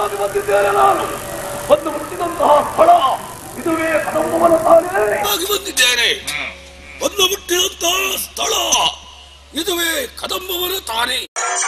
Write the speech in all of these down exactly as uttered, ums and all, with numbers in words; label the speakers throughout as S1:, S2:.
S1: ವೇಗವಾಗಿ ಬಂದಿದ್ದೇನೆ ನಾನು. ಬಂದು ಮುಟ್ಟಿದಂತಹ ಸ್ಥಳ ಇದುವೇ ಕದಂಬವನ ತಾನೇ.
S2: ಬಂದಿದ್ದೇನೆ. ಬಂದು ಮುಟ್ಟಿದಂತಹ ಸ್ಥಳ ಇದುವೇ ಕದಂಬವನ ತಾನೇ.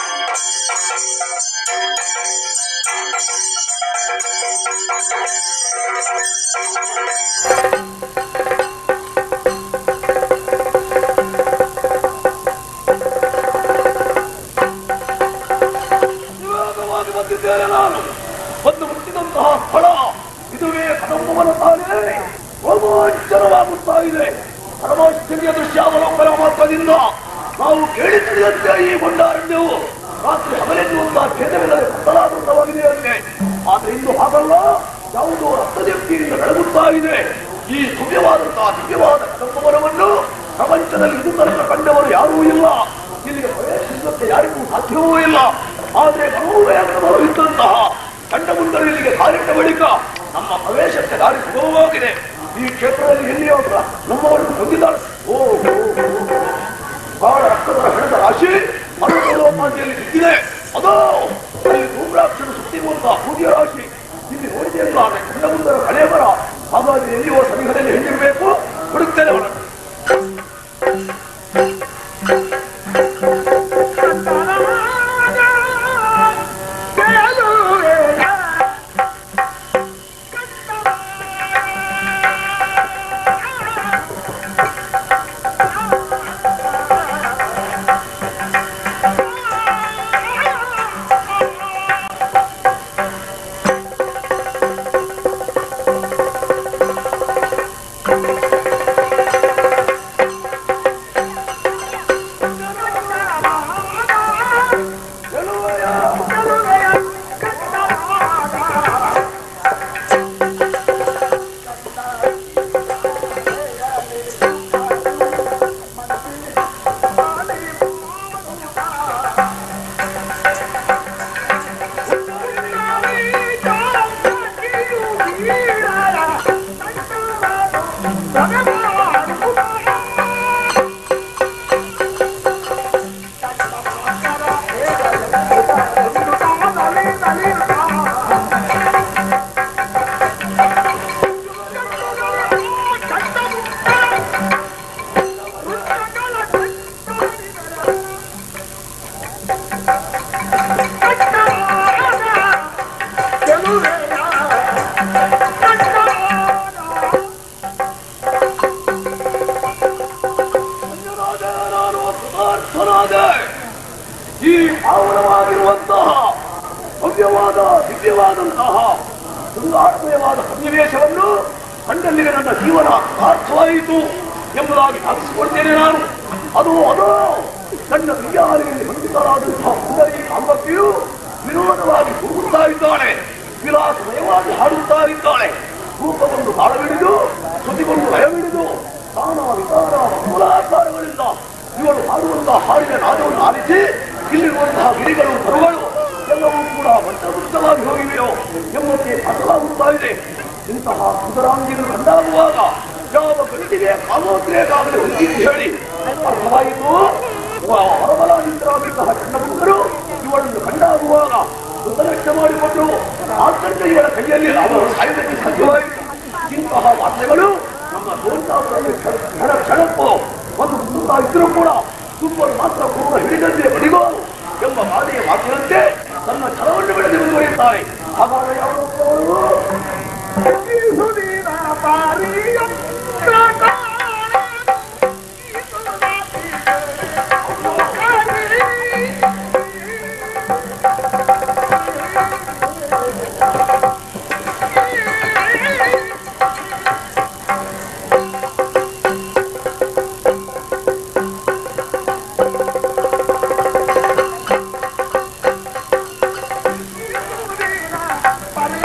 S1: ವೇಗವಾಗಿ ಬಂದಿದ್ದೇನೆ ನಾನು. ಬಂದು ಮುಟ್ಟಿದಂತಹ ಸ್ಥಳ ಇದುವೇ ಕದಂಬವನ ತಾನೇ. ರೋಮಾಂಚನವಾಗುತ್ತಾ ಇದೆ. ಪರಮಾಶ್ಚರ್ಯ ದೃಶ್ಯಾವಲೋಕನ ಮಾತ್ರದಿಂದ ನಾವು ಕೇಳಿ ತಿಳಿದಂತೆ ಈ ಗೊಂಡಾರಣ್ಯವು ರಾತ್ರಿ ಹಗಲೆನ್ನುವಂತಹ ಛೇದವಿಲ್ಲದೆ ಕತ್ತಲಾದಂತವಾಗಿದೆ ಅಂತೆ. ಆದ್ರೆ ಇಂದು ಹಾಗಲ್ಲ, ಯಾವುದೋ ರಕ್ತದೀಪ್ತಿಯಿಂದ ಬೆಳಗುತ್ತಾ ಇದೆ. ಈ ದಿವ್ಯವಾದಂತಹ ದಿವ್ಯವಾದ ಕದಂಬವನವನ್ನು ಪ್ರಪಂಚದಲ್ಲಿ ಇದು ತನಕ ಕಂಡವರು ಯಾರೂ ಇಲ್ಲ. ಇಲ್ಲಿಗೆ ಪ್ರವೇಶಿಸುವಂತೆ ಯಾರಿಗೂ ಸಾಧ್ಯವೂ ಇಲ್ಲ. ಆದ್ರೆ ಮನೋವೇಗನವರು ಇದ್ದಂತಹ ಕಂಡ ಮುಂದರು ಇಲ್ಲಿಗೆ ಕಾಲಿಟ್ಟ ಬಳಿಕ ನಮ್ಮ ಪ್ರವೇಶಕ್ಕೆ ದಾರಿ ಸುಗಮವಾಗಿದೆ. ಈ ಕ್ಷೇತ್ರದಲ್ಲಿ ಎಲ್ಲಿಯೋ ನಮ್ಮವರನ್ನು ಹೊಂದಿದ್ದಾರೆ. ಓ ಬಹಳ ರಕ್ತದ ಹೆಣದ ರಾಶಿ ಪರ್ವತೋಪಾದಿಯಲ್ಲಿ ಸಿಕ್ಕಿದೆ. ಅದೋ ಅಲ್ಲಿ ಧೂಮ್ರಾಕ್ಷರು ಸುತ್ತಿರುವಂತಹ ಪೂಜ್ಯ ರಾಶಿ ಇಲ್ಲಿ ನೋಡಿದೆ ಇಲ್ಲ. ಕಂಡ ಮುಂದರ ಹಳೆ ಮರ. ಹಾಗಾಗಿ ಎಲ್ಲಿಯೋ ಸನಿಹದಲ್ಲಿ ಹೆಂಗಿರಬೇಕು, ಹುಡುಕ್ತೇನೆ ಅವರನ್ನು. ಈ ಪಾವನವಾಗಿರುವಂತಹ ಭವ್ಯವಾದ ದಿವ್ಯವಾದಂತಹ ಶೃಂಗಾರಮಯವಾದ ಸನ್ನಿವೇಶವನ್ನು ಕಂಡಲ್ಲಿಗೆ ನನ್ನ ಜೀವನ ಸಾರ್ಥವಾಯಿತು ಎಂಬುದಾಗಿ ಭಾವಿಸಿಕೊಳ್ತೇನೆ ನಾನು. ಅದು ಅದೋ ನನ್ನ ಕ್ರಿಯಾಲಯಲ್ಲಿ ಬಂಧಿತರಾದಂತಹ ಸುಂದರಿ ಕಾಂಬಕ್ಕಿಯು ವಿನೋದವಾಗಿ ಕೂಗುತ್ತಾ ಇದ್ದಾಳೆ, ವಿಲಾಸಮಯವಾಗಿ ಹಾಡುತ್ತಾ ಇದ್ದಾಳೆ. ರೂಪವನ್ನು ತಾಳವಿಡಿದು ಶ್ರುತಿಗೊಂಡು ಲಯವಿಡಿದು ತಾನ ವಿಚಾರ ಮೂಲಾಕಾರಗಳಿಂದ ಇವಳು ಹಾಡುವಂತಹ ಹಾಡಿನ ನಾದವನ್ನು ಆಲಿಸಿ ಇಲ್ಲಿರುವಂತಹ ಗಿರಿಗಳು ಕರುಗಳು ಎಲ್ಲವೂ ಕೂಡ ಮಂತ್ರಮುಗ್ಧವಾಗಿ ಹೋಗಿವೆಯೋ ಎಂಬಂತೆ ಅರ್ಥವಾಗುತ್ತಾ ಇದೆ. ಇಂತಹ ಸುಂದರಾಂಗಿಗಳು ಕಂಡಾಗುವಾಗ ಯಾವ ಗಂಟಿಗೆ ಕಾಮೋದ್ರೇಕಾಗಲೇ ಹೊಂದಿದ್ದು ಹೇಳಿ ಅರ್ಥವಾಯಿತು. ಹೊರಬಲಾದಿಂದರಾದಂತಹ ಚಂಡಮುಂಡರು ಇವಳನ್ನು ಕಂಡಾಗುವಾಗ ದುರ್ದರಕ್ಷೆ ಮಾಡಿಕೊಂಡು ಆತಂಕ ಇವಳ ಕೈಯಲ್ಲಿ ಅವರು ಸಾಯುವುದಕ್ಕೆ ಸಾಧ್ಯವಾಯಿತು. ಇಂತಹ ವಾರ್ತೆಗಳು ನಮ್ಮ ದೋಷಾವರಲ್ಲಿ ಕ್ಷಣ ಕ್ಷಣಕ್ಕೂ ಒಂದು ಮುಂದುತ್ತಾ ಇದ್ರೂ ಕೂಡ ಸುಬ್ಬರು ಮಾತ್ರ ಪೂರ್ವ ಹಿಡಿದಂತೆ ಬಡಿಗೋ ಎಂಬ ಮಾದೆಯ ಮಾತಿನಂತೆ ತನ್ನ ಛಲವನ್ನು ಬಿಡದೆ ಮುಂದುವರಿಯುತ್ತಾರೆ. ಹಾಗಾದರೆ ಯಾವ
S3: Para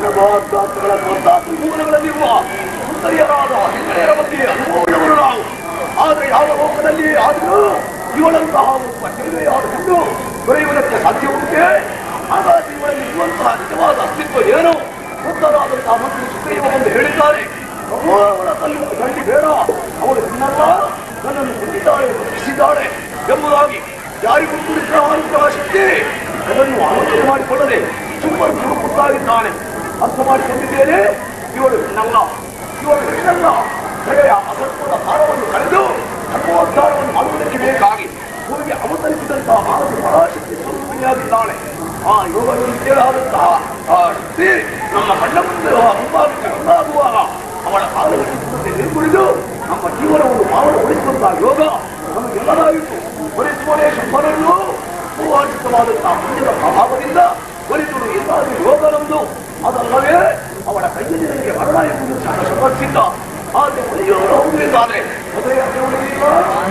S1: ಮೂಲಗಳಲ್ಲಿರುವ ಸುಂದರಿಯರಾದ ಹೆಂಗಳೆಯರ ಬಗ್ಗೆ ಅನುಭವಗಳು ನಾವು. ಆದರೆ ಯಾವ ಲೋಕದಲ್ಲಿ ಆದರೂ ಇವಳಂತಹ ಒಬ್ಬ ಸೇವೆಯಾದ ಹೆಣ್ಣು ದೊರೆಯುವುದಕ್ಕೆ ಸಾಧ್ಯ ಉಂಟೆ? ಹಾಗಾಗಿ ಇವಳಲ್ಲಿ ಇರುವಂತಹ ನಿಜವಾದ ಅಸ್ತಿತ್ವ ಏನು? ಮುದ್ದರಾದಂತಹ ಮಂತ್ರಿ ಸುಗ್ರೀವ ಎಂದು ಹೇಳಿದ್ದಾರೆ. ಅವಳ ತನ್ನ ಗಂಡಿ ಬೇಡ, ಅವಳು ಹೆಣ್ಣಲ್ಲ, ನನ್ನನ್ನು ಹೊಂದಿದ್ದಾಳೆ, ರಕ್ಷಿಸಿದ್ದಾಳೆ ಎಂಬುದಾಗಿ ಯಾರಿಗೂ ಅನುಗ್ರಹ ಶಕ್ತಿ ಅದನ್ನು ಆಲೋಚನೆ ಮಾಡಿಕೊಳ್ಳದೆ ಸುಮ್ಮನೆ ಹುಡುಕುತ್ತಾಗಿದ್ದಾನೆ. ಅರ್ಥ ಮಾಡಿಕೊಂಡಿದ್ದೇನೆ. ಇವಳು ಹೆಣ್ಣಲ್ಲ, ಇವಳು ಹೆಣ್ಣಲ್ಲ, ದಯೆಯ ಅಸತ್ವದ ಭಾರವನ್ನು ಕಳೆದು ಧರ್ಮೋದ್ಧಾರವನ್ನು ಮಾಡುವುದಕ್ಕೆ ಬೇಕಾಗಿ ಭೂಮಿಗೆ ಅವತರಿಸಿದಂತಹ ಭಾರತ ಪರಾಶಕ್ತಿ ಸ್ವರೂಪಿಣಿಯಾಗಿದ್ದಾಳೆ. ಆ ಯೋಗವನ್ನು ಕೇಳಾದಂತಹ ಆ ಶಕ್ತಿ ನಮ್ಮ ಕಣ್ಣ ಮುಂದೆ ಮುಂಭಾಗಕ್ಕೆ ಒಂದಾಗುವಾಗ ಅವಳ ಕಾಲಘಟ್ಟದಲ್ಲಿ ನಿರ್ಗುಳಿದು ನಮ್ಮ ಜೀವನವನ್ನು ಪಾವನಗೊಳಿಸುವಂತಹ ಯೋಗ ನಮಗೆಲ್ಲದಾಯಿತು. ಒಲಿಸುವನೇ ಶಂಭರನ್ನು ಪೂರ್ವಾರ್ಜಿತವಾದಂತಹ ಪುಣ್ಯದ ಪ್ರಭಾವದಿಂದ ಒಲಿಸುವುದು ಎಲ್ಲಾದರೂ ಯೋಗ ನಮ್ದು. ಅದಲ್ಲವೇ ಅವಳ ಕೈಯಲ್ಲಿ ನನಗೆ ಮರಣ ಎಂಬುದು ಸಮರ್ಪಿಸಿದ್ದ. ಆದರೆ ಒಲಿಯೋರು ಹೌದು ಎಂದಾದರೆ ಮದುವೆ ಅನುಭವಿಸಿಲ್ಲ.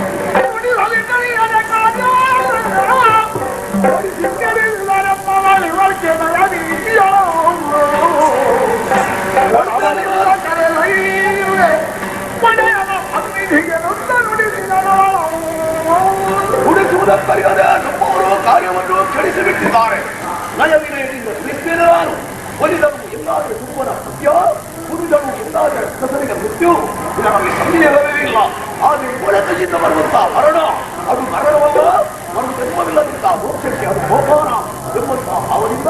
S1: ಉಳಿಸುವುದಕ್ಕರಿಯದೆ ನಮ್ಮವರು ಕಾರ್ಯವನ್ನು ಕೆಡಿಸಿಬಿಟ್ಟಿದ್ದಾರೆ. ನಯವಿನಯದಿಂದ ತಿಳಿಸ್ತೇನೆ ನಾನು. ಒಲಿದವು ಎಲ್ಲಾದರೂ ಸುಮ್ಮನ ಸತ್ಯ, ಕುಡಿದವು ಎಲ್ಲಾದರೂ ಕಸರಿಗೆ ಮೃತ್ಯು. ನಮಗೆ ಸಂದೇಹವಿಲ್ಲ. ಆದರೆ ಒಳಕದಿಂದ ಬರುವಂತಹ ಮರಣ ಅದು ಮರಣವಲ್ಲ, ನಮಗೆ ಜನ್ಮವಿಲ್ಲದಂತಹ ಮೋಕ್ಷಕ್ಕೆ ಅದು ಸೋಪಾನ ಎಂಬಂತಹ ಭಾವದಿಂದ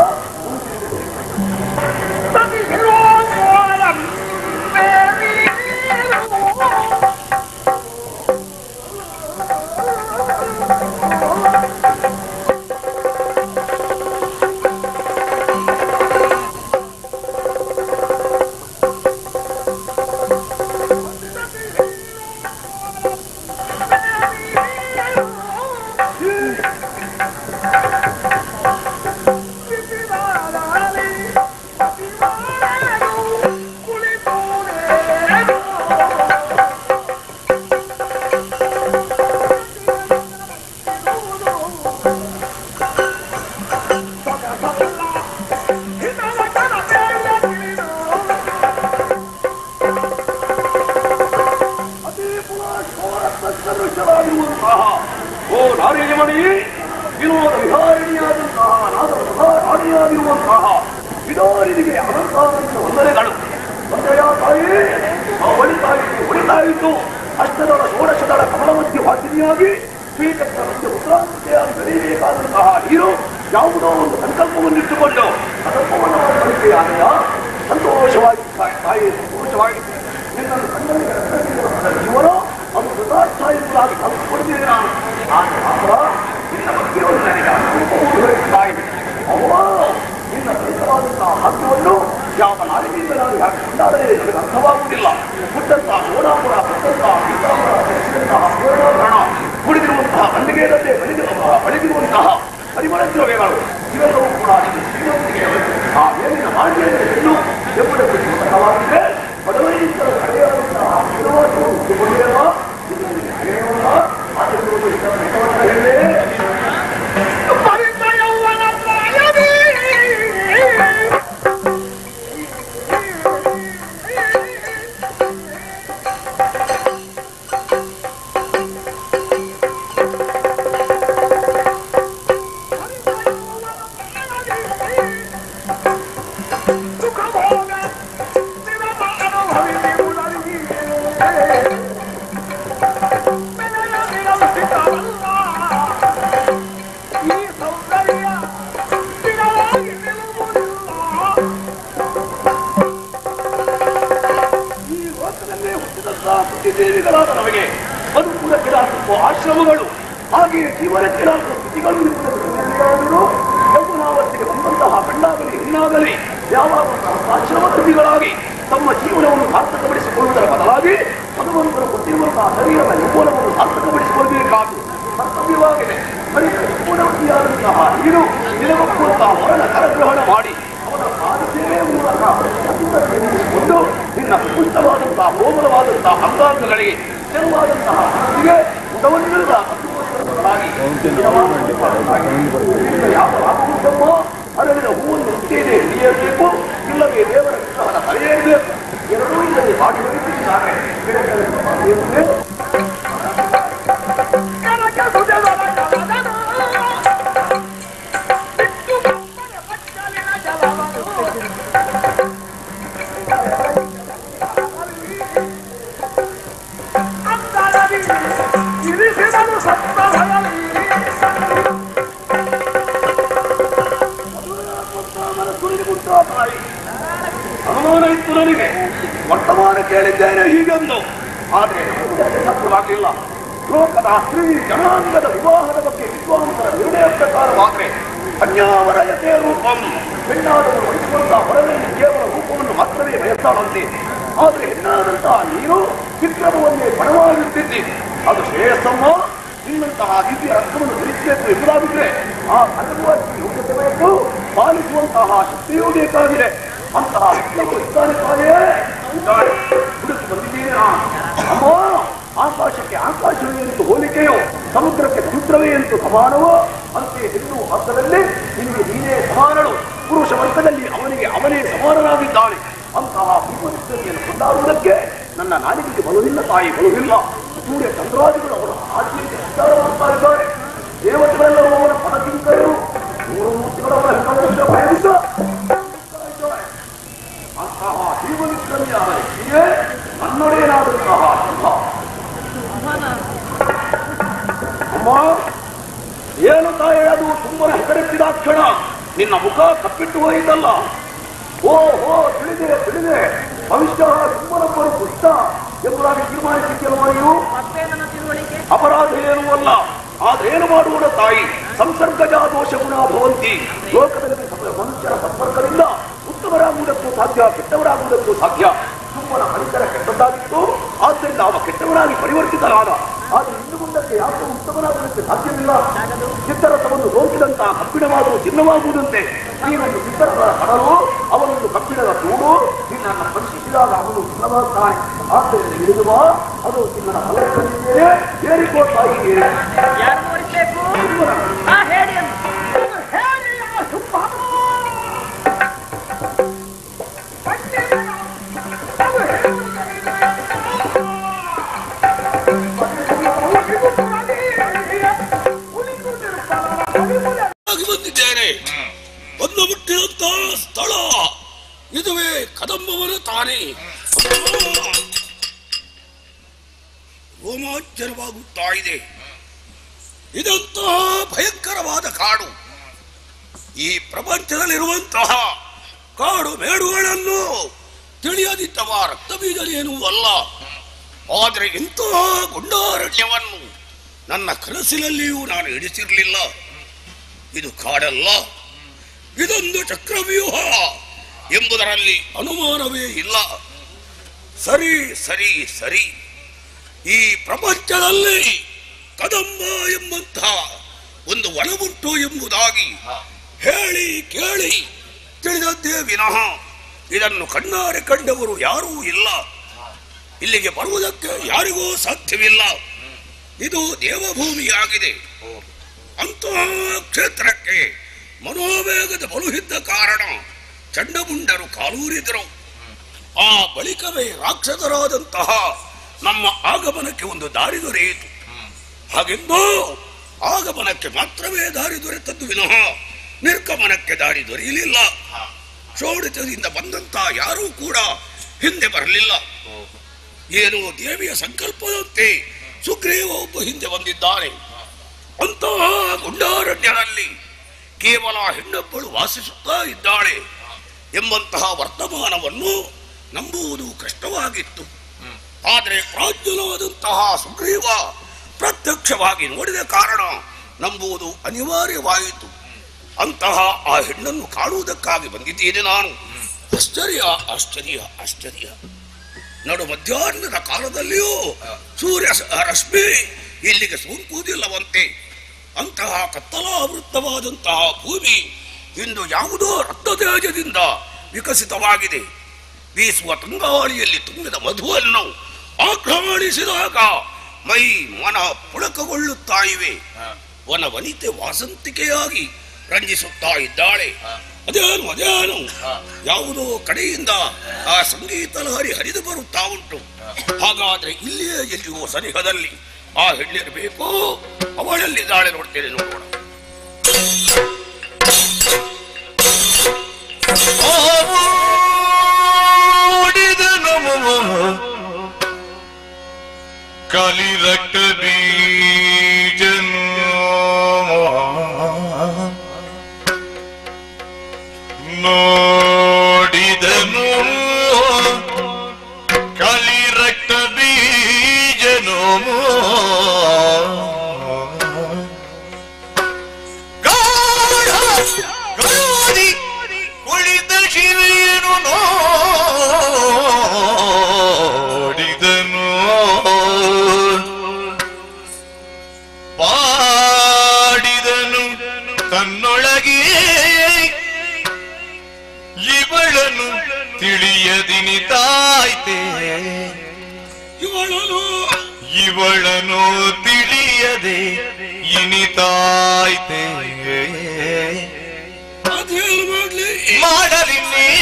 S1: ಓ ನಾರಿಯಮಣಿ, ವಿನೋದ ವಿಹಾರಿಣಿಯಾದಂತಹ ನಾದ ರಾಣಿಯಾಗಿರುವಂತಹ ವಿದಾರಿನಿಗೆ ಅನಂತಾನಂದ ವಂದನೆಗಳು. ವಂದೆಯ ತಾಯಿ, ಆ ಒಳಿತಾಯಿತು ಒಳಿತಾಯಿತು. ಅಷ್ಟದಳ ಷೋಡಶದಳ ಕಮಲ ಮಧ್ಯ ವಾಸಿನಿಯಾಗಿ ಶ್ರೀಕೃಷ್ಣ ಮಧ್ಯ ಉತ್ತರಾಂತೆಯಾಗಿ ಬೆಳೆಯಬೇಕಾದಂತಹ ನೀರು ಯಾವುದೋ ಒಂದು ಸಂಕಲ್ಪವನ್ನಿಟ್ಟುಕೊಂಡು ಸಂಕಲ್ಪವನ್ನು ಕಲಿಕೆಯಾದೆಯ ಸಂತೋಷವಾಗಿ ತಾಯಿ ಸಂತೋಷವಾಗಿ ನಿನ್ನನ್ನು ಕಣ್ಣನಿಗೆ ಜೀವನ ಅದು ಕೃತಾರ್ಥಾಯುತರಾಗಿ ಕಲ್ಪಿಸಿಕೊಂಡಿದ್ದೇನೆ ನಾನು. ಆದರೆ ಮಾತ್ರ ನಿನ್ನ ಭಕ್ತಿಯನ್ನು ನನಗೆ ಅನುಭವಿಸುತ್ತಾಯಿದೆ. ಅವ್ವ, ನಿನ್ನ ದೈತವಾದಂತಹ ಭಾಗ್ಯವನ್ನು ಯಾವ ನಾಲಿಗೆಯಿಂದ ನಾನು ಯಾಕೆ ಕೊಂಡಾದರೆ ನನಗೆ ಅರ್ಥವಾಗುವುದಿಲ್ಲ. ಹುಟ್ಟಂತಹ ಸೋಡಾಪುರ, ಹುಟ್ಟಂತಹ ಸೀತಾಪುರ, ಬೆಳೆಸಿದಂತಹ ಪೂರ್ಣೋಧರಣ, ಕುಡಿದಿರುವಂತಹ ಮಲ್ಲಿಗೆಯಲ್ಲದೆ ಬೆಳೆದಿರುವಂತಹ ಬೆಳೆದಿರುವಂತಹ ಪರಿಮಳ ದ್ರವ್ಯಗಳು ಇವೆಲ್ಲವೂ ಕೂಡ ನಿನ್ನ ಶ್ರೀಮಂತಿಗೆ ಆ ಮೇಲಿನ ಮಾಡಿಯಲ್ಲಿ ಹೆಣ್ಣು ಎಂಬುದಕ್ಕೆ ಸೂಚಕವಾಗಿದೆ. ಬಡವರಿಗಿಂತ ಕಡೆಯಾದಂತಹ ವಿಧವಾದವು ಹುಟ್ಟುಕೊಂಡಿಲ್ಲ. ಇದು ನಿನಗೆ ಹಳೆಯವಲ್ಲ. ಆದ್ದರಿಂದ ಇದನ್ನು ಹೇಳೇ ದೇವಿಗಳಾದ ನಮಗೆ ಬದುಕುವುದಕ್ಕೆ ನಾಲ್ಕು ಆಶ್ರಮಗಳು, ಹಾಗೆಯೇ ಜೀವನಕ್ಕೆ ನಾಲ್ಕು ಸ್ಥಿತಿಗಳು ಇರುವುದನ್ನು ಯಮುನಾವತಿಗೆ ಬಂದಂತಹ ಗಂಡಾಗಲಿ ಹೆಣ್ಣಾಗಲಿ ಯಾವಾಗ ಆಶ್ರಮ ಕೃತಿಗಳಾಗಿ ತಮ್ಮ ಜೀವನವನ್ನು ಸಾರ್ಥಕಪಡಿಸಿಕೊಳ್ಳುವುದರ ಬದಲಾಗಿ ಭಗವಂತರು ಕೊಟ್ಟಿರುವಂತಹ ಶರೀರದ ಯೌವನವನ್ನು ಸಾರ್ಥಕಪಡಿಸಿಕೊಳ್ಳಬೇಕಾಗಿ ಕರ್ತವ್ಯವಾಗಿದೆ. ಬಳಿಕ ಯೌವನವತಿಯಾದಂತಹ ನೀನು ನಿಲವಕ್ಕುವಂತಹ ಮರಣ ಕರಗ್ರಹಣ ಮಾಡಿ ಅವರ ಪಾದಸೇವೆಯ ಮೂಲಕ ಕೊಂಡು ನಿನ್ನ ಪುಷ್ಟವಾದಂತಹ ಕೋಮಲವಾದಂತಹ ಅಂಗಾಂಗಗಳಿಗೆ ಸ್ಥಿರವಾದಂತಹ ಹಸಿಗೆ ಉಡವನ್ನಿಲ್ಲದ ಯಾವ ರಾಮಕೃಷ್ಣಮ್ಮ ಅರಳಿದ ಹೂವನ್ನು ಹುಟ್ಟಿದೆ ಹಿಡಿಯಬೇಕು. ಇಲ್ಲವೇ ದೇವರ ವಿಗ್ರಹದ ತಲೆಯೇರಬೇಕು. ಎರಡೂ ಇಲ್ಲದೆ ಬಾಡಿ ಬರುತ್ತಿದ್ದಾರೆ. ಅನುಮಾನ ಇತ್ತು ನನಗೆ. ವರ್ತಮಾನ ಕೇಳಿದ್ದೇನೆ ಹೀಗೆಂದು, ಆದರೆ ಸತ್ಯವಾಗಿಲ್ಲ. ಲೋಕದ ಸ್ತ್ರೀ ಜನಾಂಗದ ವಿವಾಹದ ಬಗ್ಗೆ ವಿದ್ವಾಂಸರ ನಿರ್ಣಯ ಪ್ರಕಾರವಾದರೆ ಕನ್ಯಾವರ ಯಥೇ ರೂಪಂ, ಹೆಣ್ಣಾದವರು ವಹಿಸುವಂತಹ ಹೊರದಲ್ಲಿ ಕೇವಲ ರೂಪವನ್ನು ಮಾತ್ರವೇ ಬಯಸ್ತಾಳಂತೆ. ಆದರೆ ಹೆಣ್ಣಾದಂತಹ ನೀನು ವಿಕ್ರಮವನ್ನೇ ಪಣವಾಗಿರ್ತಿದ್ದಿ. ಅದು ಶ್ರೇಯಸ್ಸಮ್ಮ. ನಿನ್ನಂತಹ ದಿವ್ಯ ರಕ್ತವನ್ನು ಧರಿಸಬೇಕು ಎಂಬುದಾಗಿದ್ರೆ ಆ ಕನ್ನಡವಾಗಿ ಯೋಗ್ಯತೆ ಬೇಕು, ಪಾಲಿಸುವಂತಹ ಶಕ್ತಿಯೂ ಬೇಕಾಗಿದೆ. ಅಂತಹ ವಿಕ್ರಮವು ಇದ್ದಾನೆ ತಾನೇ ಹುಡುಕಿ ಬಂದಿದ್ದೇನೆ. ಅಮ್ಮ, ಆಕಾಶಕ್ಕೆ ಆಕಾಶವೇ ಎಂದು ಹೋಲಿಕೆಯೋ, ಸಮುದ್ರಕ್ಕೆ ಸಮುದ್ರವೇ ಎಂದು ಸಮಾನವೋ, ಅಂತೆ ಹೆಣ್ಣು ಅರ್ಥದಲ್ಲಿ ನಿನಗೆ ನೀನೇ ಸಮಾನಳು, ಪುರುಷ ವರ್ಗದಲ್ಲಿ ಅವನಿಗೆ ಅವನೇ ಸಮಾನನಾಗಿದ್ದಾನೆ. ಅಂತಹ ಪೂರ್ವನಿಷ್ಠತೆಯನ್ನು ಕೊಂಡಾಡುವುದಕ್ಕೆ ನನ್ನ ನಾಲಿಗೆಗೆ ಬಲವಿಲ್ಲ ತಾಯಿ, ಬಲವಿಲ್ಲ. ಸೂರ್ಯ ಚಂದ್ರಾದಿಗಳು ಅವರ ಆಚೆಗೆ ವಿಚಾರ ಮಾಡ್ತಾ ಇದ್ದಾರೆ. ದೇವತೆಗಳೆಲ್ಲರೂ ಅವರ ಪದಕಿಂಕರು, ಮೂರು ಮೂರ್ತಿಗಳವರ ಹೆಸರು ಭಯವಿದ್ದ ಅಂತಹ ಜೀವನಿಷ್ಠನೆಯಾದ ವ್ಯಕ್ತಿಯೇ ನನ್ನೊಡೆಯನಾದಂತಹ ಅಮ್ಮ. ಏನು ತಾಯಿ, ಅದು ತುಂಬನ ಹೆಸರೆತ್ತಿದ ಕ್ಷಣ ನಿನ್ನ ಮುಖ ಕಪ್ಪಿಟ್ಟು ಹೋಯಿತಲ್ಲ. ಓ ಹೋ ತಿಳಿದೆ ತಿಳಿದೆ ಭವಿಷ್ಯ ತುಂಬನೊಬ್ಬರು ದುಷ್ಟ ಎಂಬುದಾಗಿ ತೀರ್ಮಾನಿಸಿದ್ದಲ್ವಾ ನೀವು? ಅಪರಾಧ ಏನೂ ಅಲ್ಲ. ಆದ್ರೇನು ಮಾಡುವುದ ತಾಯಿ, ಸಂಸರ್ಗಜ ದೋಷ ಗುಣ ಭವಂತಿ. ಲೋಕದಲ್ಲಿ ಮನುಷ್ಯರ ಸಂಪರ್ಕದಿಂದ ಉತ್ತಮರಾಗುವುದಕ್ಕೂ ಸಾಧ್ಯ, ಕೆಟ್ಟವರಾಗುವುದಕ್ಕೂ ಸಾಧ್ಯ. ತುಂಬನ ಮನುಷ್ಯರ ಕೆಟ್ಟದ್ದಾಗಿತ್ತು, ಆದ್ದರಿಂದ ಅವ ಕೆಟ್ಟವನಾಗಿ ಪರಿವರ್ತಿತನಾದ. ಆದರೆ ಇನ್ನು ಮುಂದಕ್ಕೆ ಯಾಕೆ ಉತ್ತಮನಾಗುವುದಕ್ಕೆ ಸಾಧ್ಯವಿಲ್ಲ. ಚಿತ್ತರಸವನ್ನು ಸೋಂಕಿದಂತಹ ಕಬ್ಬಿಣವಾದರೂ ಚಿನ್ನವಾಗುವುದಂತೆ ನೀನೊಂದು ಚಿತ್ತರದ ಕಡಲು, ಅವನೊಂದು ಕಬ್ಬಿಣದ ತೂಡು. ನಿನ್ನನ್ನು ಸ್ಪರ್ಶಿಸಿದಾಗ ಅವನು ಚಿನ್ನವಾಗ್ತಾನೆ. ಆದ್ದರಿಂದ ಹಿಡಿದುವ ಅದು ಚಿನ್ನದ ಫಲಕಲ್ಲಿದ್ದೇನೆ ಏರಿಕೋತಾ ಇದ್ದೇನೆ.
S2: ಬಂದಿದ್ದೇನೆ. ಬಂದು ಮುಟ್ಟಿದಂತಹ ಸ್ಥಳ ಇದುವೇ ಕದಂಬವನ ತಾನೇ. ರೋಮಾಂಚನವಾಗುತ್ತಾ ಇದೆ. ಇದಂತಹ ಭಯಂಕರವಾದ ಕಾಡು. ಈ ಪ್ರಪಂಚದಲ್ಲಿರುವಂತಹ ಕಾಡು ಮೇಡುಗಳನ್ನು ತಿಳಿಯದಿದ್ದವ ರಕ್ತಬೀಜನೇನೂ ಅಲ್ಲ. ಆದರೆ ಇಂತಹ ಗುಂಡಾರಣ್ಯವನ್ನು ನನ್ನ ಕನಸಿನಲ್ಲಿಯೂ ನಾನು ಇಡಿಸಿರಲಿಲ್ಲ. ಇದು ಕಾಡಲ್ಲ, ಇದೊಂದು ಚಕ್ರವ್ಯೂಹ ಎಂಬುದರಲ್ಲಿ ಅನುಮಾನವೇ ಇಲ್ಲ. ಸರಿ ಸರಿ ಸರಿ ಈ ಪ್ರಪಂಚದಲ್ಲಿ ಕದಂಬ ಎಂಬಂತಹ ಒಂದು ವನವುಂಟು ಎಂಬುದಾಗಿ ಹೇಳಿ ಕೇಳಿ ತಿಳಿದದ್ದೇ ವಿನಃ ಇದನ್ನು ಕಣ್ಣಾರೆ ಕಂಡವರು ಯಾರೂ ಇಲ್ಲ. ಇಲ್ಲಿಗೆ ಬರುವುದಕ್ಕೆ ಯಾರಿಗೂ ಸಾಧ್ಯವಿಲ್ಲ. ಇದು ದೇವಭೂಮಿಯಾಗಿದೆ. ಅಂತಹ ಕ್ಷೇತ್ರಕ್ಕೆ ಮನೋವೇಗದ ಬಲುಹಿದ್ದ ಕಾರಣ ಚಂಡಮುಂಡರು ಕಾಲೂರಿದರು. ಆ ಬಳಿಕವೇ ರಾಕ್ಷಸರಾದಂತಹ ನಮ್ಮ ಆಗಮನಕ್ಕೆ ಒಂದು ದಾರಿ ದೊರೆಯಿತು. ಹಾಗೆಂದು ಆಗಮನಕ್ಕೆ ಮಾತ್ರವೇ ದಾರಿ ದೊರೆತದ್ದು ವಿನಃ ನಿರ್ಗಮನಕ್ಕೆ ದಾರಿ ದೊರೆಯಲಿಲ್ಲ. ಶೋಡಿತದಿಂದ ಬಂದಂತಹ ಯಾರೂ ಕೂಡ ಹಿಂದೆ ಬರಲಿಲ್ಲ. ಏನು ದೇವಿಯ ಸಂಕಲ್ಪದಂತೆ ಸುಗ್ರೀವ ಒಬ್ಬ ಹಿಂದೆ ಬಂದಿದ್ದಾನೆ. ಅಂತಹ ಗುಂಡಾರಣ್ಯರಲ್ಲಿ ಕೇವಲ ಹೆಣ್ಣೊಬ್ಬಳು ವಾಸಿಸುತ್ತಾ ಇದ್ದಾಳೆ ಎಂಬಂತಹ ವರ್ತಮಾನವನ್ನು ನಂಬುವುದು ಕಷ್ಟವಾಗಿತ್ತು. ಆದರೆ ಪ್ರಾಜ್ಞನಾದಂತಹ ಸುಗ್ರೀವ ಪ್ರತ್ಯಕ್ಷವಾಗಿ ನೋಡಿದ ಕಾರಣ ನಂಬುವುದು ಅನಿವಾರ್ಯವಾಯಿತು. ಅಂತಹ ಆ ಹೆಣ್ಣನ್ನು ಕಾಣುವುದಕ್ಕಾಗಿ ಬಂದಿದ್ದೇನೆ ನಾನು. ಆಶ್ಚರ್ಯ ಆಶ್ಚರ್ಯ ಆಶ್ಚರ್ಯ. ನಡು ಮಧ್ಯಾಹ್ನದ ಕಾಲದಲ್ಲಿಯೂ ಸೂರ್ಯ ರಶ್ಮಿ ಇಲ್ಲಿಗೆ ಸೋಂಕುವುದಿಲ್ಲವಂತೆ. ಅಂತಹ ಕತ್ತಲಾವೃತ್ತವಾದಂತಹ ಭೂಮಿ ಇಂದು ಯಾವುದೋ ರಕ್ತತೇಜದಿಂದ ವಿಕಸಿತವಾಗಿದೆ. ಬೀಸುವ ತಂಗಾಳಿಯಲ್ಲಿ ತುಂಬಿದ ಮಧುವನ್ನು ಆಘ್ರಾಣಿಸಿದಾಗ ಮೈ ಮನ ಪುಳಕಗೊಳ್ಳುತ್ತಾ ಇವೆ. ವನ ವನಿತೆ ವಾಸಂತಿಕೆಯಾಗಿ ರಂಜಿಸುತ್ತಾ ಇದ್ದಾಳೆ. ಅದೇನು ಅದೇನು ಯಾವುದೋ ಕಡೆಯಿಂದ ಆ ಸಂಗೀತ ಲಹರಿ ಹರಿದು ಬರುತ್ತಾ ಉಂಟು. ಹಾಗಾದ್ರೆ ಇಲ್ಲಿಯೇ ಎಲ್ಲಿಯೋ ಸನಿಹದಲ್ಲಿ ಆ ಹೆಣ್ಣಿರಬೇಕು. ಅವಳಲ್ಲಿದ್ದಾಳೆ, ನೋಡ್ತೇನೆ, ನೋಡೋಣ.
S3: ಕಲಿರಕ್ತ ಬೀಜನು ನೋಡಿದನು, ಕಲಿರಕ್ತ ಬೀಜನು ಗಾಡಿ ಕುಳಿತ ಶಿಲೆಯನ್ನು ನೋಡಿದನು, ಪಾಡಿದನು ತನ್ನೊಳಗೆ ಇವಳನು ತಿಳಿಯದಿನಿತಾಯ್ತೆ,
S2: ಇವಳನು
S3: ಇವಳನು ತಿಳಿಯದೆ ಇನಿತಾಯ್ತೆ.
S2: ಅದೇನು ಮಾಡ್ಲಿ
S3: ಮಾಡಲಿನ್ನೇ